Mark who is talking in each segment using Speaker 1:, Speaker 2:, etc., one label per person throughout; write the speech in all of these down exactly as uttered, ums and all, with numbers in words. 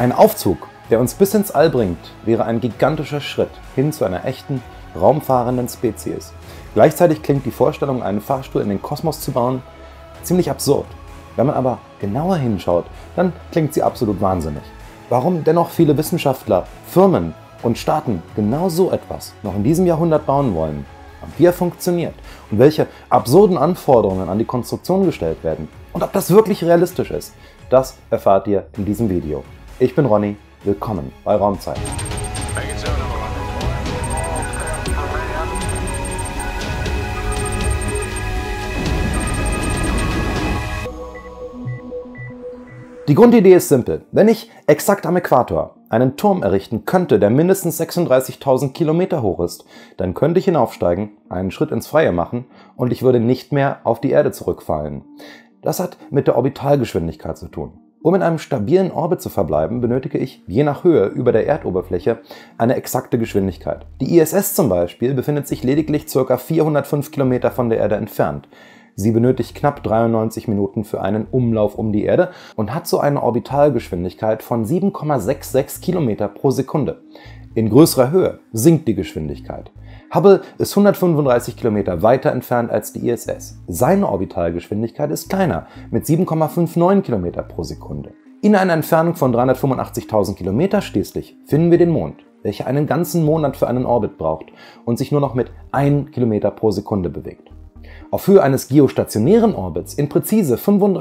Speaker 1: Ein Aufzug, der uns bis ins All bringt, wäre ein gigantischer Schritt hin zu einer echten, raumfahrenden Spezies. Gleichzeitig klingt die Vorstellung, einen Fahrstuhl in den Kosmos zu bauen, ziemlich absurd. Wenn man aber genauer hinschaut, dann klingt sie absolut wahnsinnig. Warum dennoch viele Wissenschaftler, Firmen und Staaten genau so etwas noch in diesem Jahrhundert bauen wollen, wie er funktioniert und welche absurden Anforderungen an die Konstruktion gestellt werden und ob das wirklich realistisch ist, das erfahrt ihr in diesem Video. Ich bin Ronny, willkommen bei Raumzeit. Die Grundidee ist simpel. Wenn ich exakt am Äquator einen Turm errichten könnte, der mindestens sechsunddreißigtausend Kilometer hoch ist, dann könnte ich hinaufsteigen, einen Schritt ins Freie machen und ich würde nicht mehr auf die Erde zurückfallen. Das hat mit der Orbitalgeschwindigkeit zu tun. Um in einem stabilen Orbit zu verbleiben, benötige ich, je nach Höhe über der Erdoberfläche, eine exakte Geschwindigkeit. Die I S S zum Beispiel befindet sich lediglich ca. vierhundertfünf Kilometer von der Erde entfernt. Sie benötigt knapp dreiundneunzig Minuten für einen Umlauf um die Erde und hat so eine Orbitalgeschwindigkeit von sieben Komma sechsundsechzig Kilometer pro Sekunde. In größerer Höhe sinkt die Geschwindigkeit. Hubble ist hundertfünfunddreißig Kilometer weiter entfernt als die I S S. Seine Orbitalgeschwindigkeit ist kleiner, mit sieben Komma neunundfünfzig Kilometer pro Sekunde. In einer Entfernung von dreihundertfünfundachtzigtausend Kilometer schließlich finden wir den Mond, welcher einen ganzen Monat für einen Orbit braucht und sich nur noch mit einem Kilometer pro Sekunde bewegt. Auf Höhe eines geostationären Orbits in präzise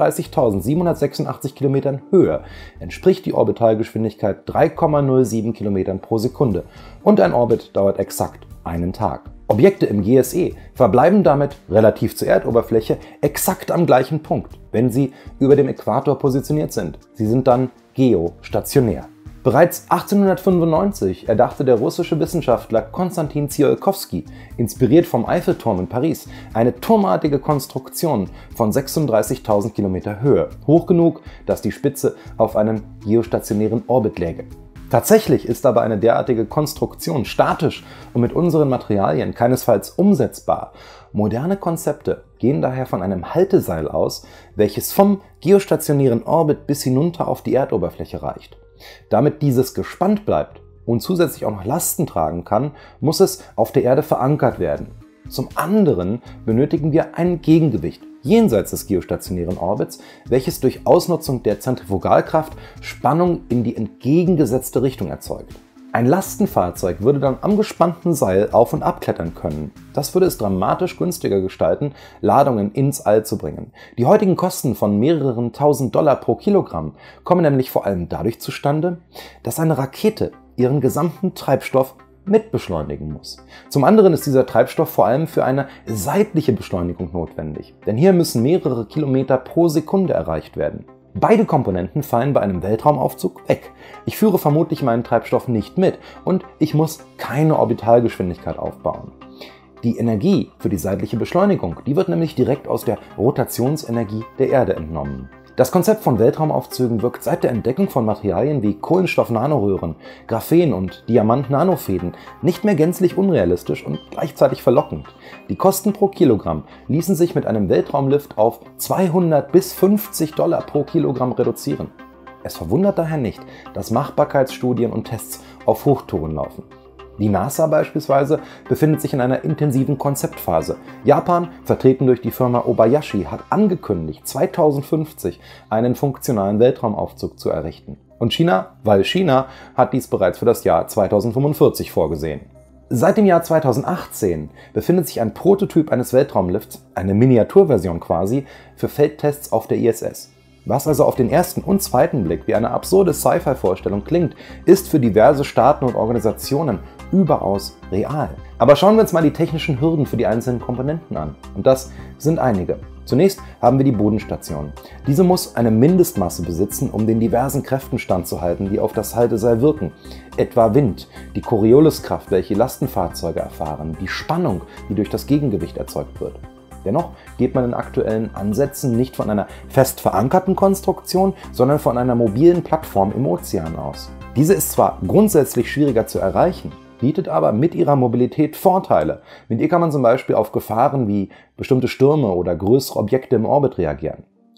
Speaker 1: fünfunddreißigtausendsiebenhundertsechsundachtzig Kilometern Höhe entspricht die Orbitalgeschwindigkeit drei Komma null sieben Kilometern pro Sekunde und ein Orbit dauert exakt einen Tag. Objekte im G S E verbleiben damit relativ zur Erdoberfläche exakt am gleichen Punkt, wenn sie über dem Äquator positioniert sind. Sie sind dann geostationär. Bereits achtzehnhundertfünfundneunzig erdachte der russische Wissenschaftler Konstantin Tsiolkovsky, inspiriert vom Eiffelturm in Paris, eine turmartige Konstruktion von sechsunddreißigtausend Kilometer Höhe, hoch genug, dass die Spitze auf einem geostationären Orbit läge. Tatsächlich ist aber eine derartige Konstruktion statisch und mit unseren Materialien keinesfalls umsetzbar. Moderne Konzepte gehen daher von einem Halteseil aus, welches vom geostationären Orbit bis hinunter auf die Erdoberfläche reicht. Damit dieses gespannt bleibt und zusätzlich auch noch Lasten tragen kann, muss es auf der Erde verankert werden. Zum anderen benötigen wir ein Gegengewicht jenseits des geostationären Orbits, welches durch Ausnutzung der Zentrifugalkraft Spannung in die entgegengesetzte Richtung erzeugt. Ein Lastenfahrzeug würde dann am gespannten Seil auf- und abklettern können. Das würde es dramatisch günstiger gestalten, Ladungen ins All zu bringen. Die heutigen Kosten von mehreren tausend Dollar pro Kilogramm kommen nämlich vor allem dadurch zustande, dass eine Rakete ihren gesamten Treibstoff mitbeschleunigen muss. Zum anderen ist dieser Treibstoff vor allem für eine seitliche Beschleunigung notwendig, denn hier müssen mehrere Kilometer pro Sekunde erreicht werden. Beide Komponenten fallen bei einem Weltraumaufzug weg. Ich führe vermutlich meinen Treibstoff nicht mit und ich muss keine Orbitalgeschwindigkeit aufbauen. Die Energie für die seitliche Beschleunigung, die wird nämlich direkt aus der Rotationsenergie der Erde entnommen. Das Konzept von Weltraumaufzügen wirkt seit der Entdeckung von Materialien wie Kohlenstoff-Nanoröhren, Graphen und Diamant-Nanofäden nicht mehr gänzlich unrealistisch und gleichzeitig verlockend. Die Kosten pro Kilogramm ließen sich mit einem Weltraumlift auf zweihundert bis fünfzig Dollar pro Kilogramm reduzieren. Es verwundert daher nicht, dass Machbarkeitsstudien und Tests auf Hochtouren laufen. Die NASA beispielsweise befindet sich in einer intensiven Konzeptphase. Japan, vertreten durch die Firma Obayashi, hat angekündigt, zweitausendfünfzig einen funktionalen Weltraumaufzug zu errichten. Und China, weil China, hat dies bereits für das Jahr zweitausendfünfundvierzig vorgesehen. Seit dem Jahr zweitausendachtzehn befindet sich ein Prototyp eines Weltraumlifts, eine Miniaturversion quasi, für Feldtests auf der I S S. Was also auf den ersten und zweiten Blick wie eine absurde Sci-Fi-Vorstellung klingt, ist für diverse Staaten und Organisationen überaus real. Aber schauen wir uns mal die technischen Hürden für die einzelnen Komponenten an. Und das sind einige. Zunächst haben wir die Bodenstation. Diese muss eine Mindestmasse besitzen, um den diversen Kräften standzuhalten, die auf das Halteseil wirken. Etwa Wind, die Corioliskraft, welche Lastenfahrzeuge erfahren, die Spannung, die durch das Gegengewicht erzeugt wird. Dennoch geht man in aktuellen Ansätzen nicht von einer fest verankerten Konstruktion, sondern von einer mobilen Plattform im Ozean aus. Diese ist zwar grundsätzlich schwieriger zu erreichen, bietet aber mit ihrer Mobilität Vorteile. Mit ihr kann man zum Beispiel auf Gefahren wie bestimmte Stürme oder größere Objekte im Orbit reagieren.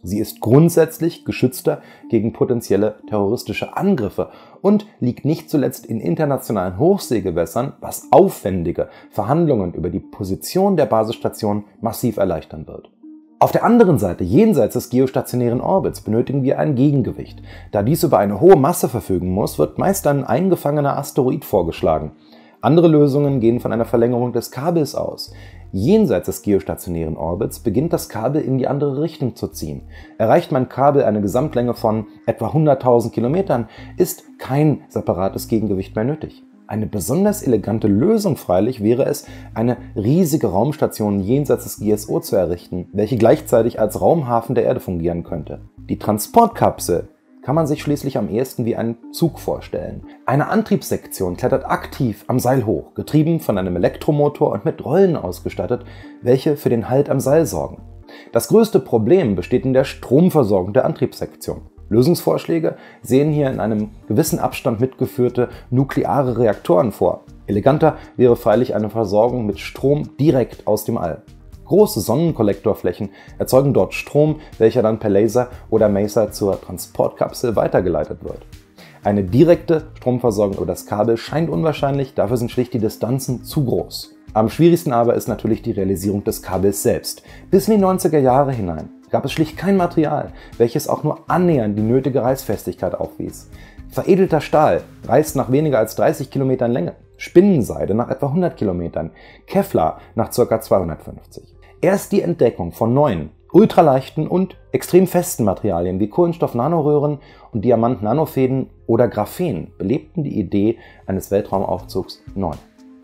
Speaker 1: Sie ist grundsätzlich geschützter gegen potenzielle terroristische Angriffe und liegt nicht zuletzt in internationalen Hochseegewässern, was aufwendige Verhandlungen über die Position der Basisstation massiv erleichtern wird. Auf der anderen Seite, jenseits des geostationären Orbits, benötigen wir ein Gegengewicht. Da dies über eine hohe Masse verfügen muss, wird meist ein eingefangener Asteroid vorgeschlagen. Andere Lösungen gehen von einer Verlängerung des Kabels aus. Jenseits des geostationären Orbits beginnt das Kabel in die andere Richtung zu ziehen. Erreicht mein Kabel eine Gesamtlänge von etwa hunderttausend Kilometern, ist kein separates Gegengewicht mehr nötig. Eine besonders elegante Lösung freilich wäre es, eine riesige Raumstation jenseits des G S O zu errichten, welche gleichzeitig als Raumhafen der Erde fungieren könnte. Die Transportkapsel kann man sich schließlich am ehesten wie einen Zug vorstellen. Eine Antriebssektion klettert aktiv am Seil hoch, getrieben von einem Elektromotor und mit Rollen ausgestattet, welche für den Halt am Seil sorgen. Das größte Problem besteht in der Stromversorgung der Antriebssektion. Lösungsvorschläge sehen hier in einem gewissen Abstand mitgeführte nukleare Reaktoren vor. Eleganter wäre freilich eine Versorgung mit Strom direkt aus dem All. Große Sonnenkollektorflächen erzeugen dort Strom, welcher dann per Laser oder Maser zur Transportkapsel weitergeleitet wird. Eine direkte Stromversorgung über das Kabel scheint unwahrscheinlich, dafür sind schlicht die Distanzen zu groß. Am schwierigsten aber ist natürlich die Realisierung des Kabels selbst. Bis in die neunziger Jahre hinein gab es schlicht kein Material, welches auch nur annähernd die nötige Reißfestigkeit aufwies. Veredelter Stahl reißt nach weniger als dreißig Kilometern Länge, Spinnenseide nach etwa hundert Kilometern, Kevlar nach ca. zweihundertfünfzig. Erst die Entdeckung von neuen, ultraleichten und extrem festen Materialien wie Kohlenstoff-Nanoröhren und Diamant-Nanofäden oder Graphen belebten die Idee eines Weltraumaufzugs neu.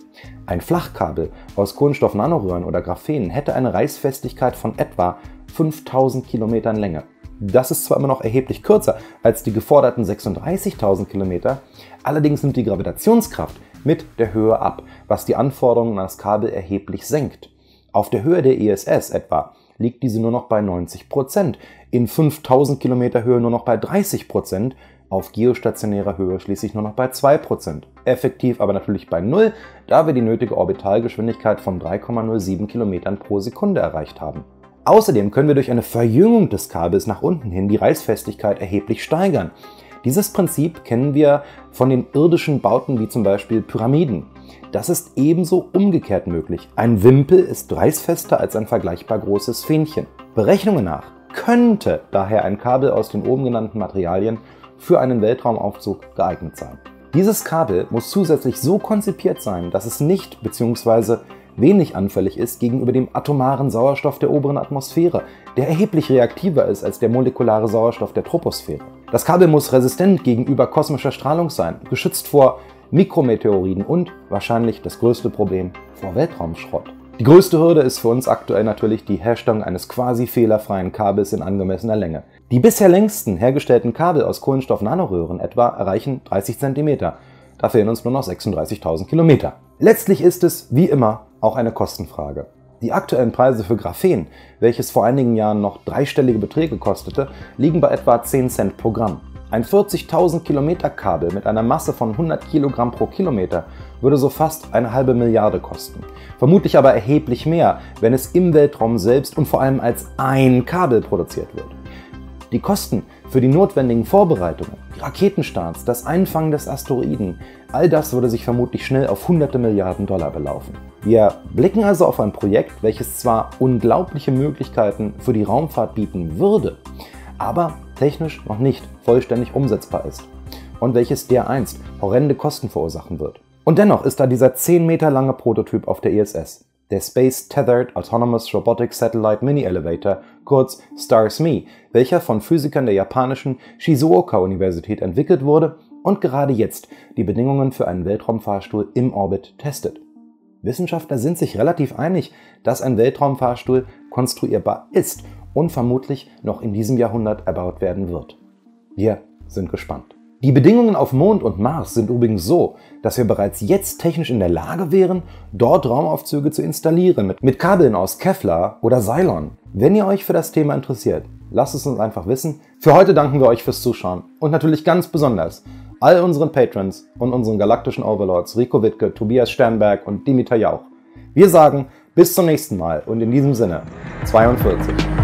Speaker 1: Ein Flachkabel aus Kohlenstoff-Nanoröhren oder Graphen hätte eine Reißfestigkeit von etwa fünftausend Kilometern Länge. Das ist zwar immer noch erheblich kürzer als die geforderten sechsunddreißigtausend Kilometer, allerdings nimmt die Gravitationskraft mit der Höhe ab, was die Anforderungen an das Kabel erheblich senkt. Auf der Höhe der I S S etwa liegt diese nur noch bei neunzig Prozent, in fünftausend Kilometer Höhe nur noch bei dreißig Prozent, auf geostationärer Höhe schließlich nur noch bei zwei Prozent. Effektiv aber natürlich bei null, da wir die nötige Orbitalgeschwindigkeit von drei Komma null sieben Kilometern pro Sekunde erreicht haben. Außerdem können wir durch eine Verjüngung des Kabels nach unten hin die Reißfestigkeit erheblich steigern. Dieses Prinzip kennen wir von den irdischen Bauten wie zum Beispiel Pyramiden. Das ist ebenso umgekehrt möglich. Ein Wimpel ist reißfester als ein vergleichbar großes Fähnchen. Berechnungen nach könnte daher ein Kabel aus den oben genannten Materialien für einen Weltraumaufzug geeignet sein. Dieses Kabel muss zusätzlich so konzipiert sein, dass es nicht bzw. wenig anfällig ist gegenüber dem atomaren Sauerstoff der oberen Atmosphäre, der erheblich reaktiver ist als der molekulare Sauerstoff der Troposphäre. Das Kabel muss resistent gegenüber kosmischer Strahlung sein, geschützt vor Mikrometeoroiden und wahrscheinlich das größte Problem vor Weltraumschrott. Die größte Hürde ist für uns aktuell natürlich die Herstellung eines quasi fehlerfreien Kabels in angemessener Länge. Die bisher längsten hergestellten Kabel aus Kohlenstoff-Nanoröhren etwa erreichen dreißig Zentimeter. Da fehlen uns nur noch sechsunddreißigtausend Kilometer. Letztlich ist es, wie immer, auch eine Kostenfrage. Die aktuellen Preise für Graphen, welches vor einigen Jahren noch dreistellige Beträge kostete, liegen bei etwa zehn Cent pro Gramm. Ein vierzigtausend Kilometer Kabel mit einer Masse von hundert Kilogramm pro Kilometer würde so fast eine halbe Milliarde kosten. Vermutlich aber erheblich mehr, wenn es im Weltraum selbst und vor allem als ein Kabel produziert wird. Die Kosten für die notwendigen Vorbereitungen, die Raketenstarts, das Einfangen des Asteroiden, all das würde sich vermutlich schnell auf hunderte Milliarden Dollar belaufen. Wir blicken also auf ein Projekt, welches zwar unglaubliche Möglichkeiten für die Raumfahrt bieten würde, aber technisch noch nicht vollständig umsetzbar ist und welches dereinst horrende Kosten verursachen wird. Und dennoch ist da dieser zehn Meter lange Prototyp auf der I S S, der Space Tethered Autonomous Robotic Satellite Mini Elevator, kurz STARS-Me, welcher von Physikern der japanischen Shizuoka-Universität entwickelt wurde und gerade jetzt die Bedingungen für einen Weltraumfahrstuhl im Orbit testet. Wissenschaftler sind sich relativ einig, dass ein Weltraumfahrstuhl konstruierbar ist und vermutlich noch in diesem Jahrhundert erbaut werden wird. Wir sind gespannt. Die Bedingungen auf Mond und Mars sind übrigens so, dass wir bereits jetzt technisch in der Lage wären, dort Raumaufzüge zu installieren mit, mit Kabeln aus Kevlar oder Cylon. Wenn ihr euch für das Thema interessiert, lasst es uns einfach wissen. Für heute danken wir euch fürs Zuschauen und natürlich ganz besonders all unseren Patrons und unseren galaktischen Overlords Rico Wittke, Tobias Sternberg und Dimitar Jauch. Wir sagen bis zum nächsten Mal und in diesem Sinne zweiundvierzig.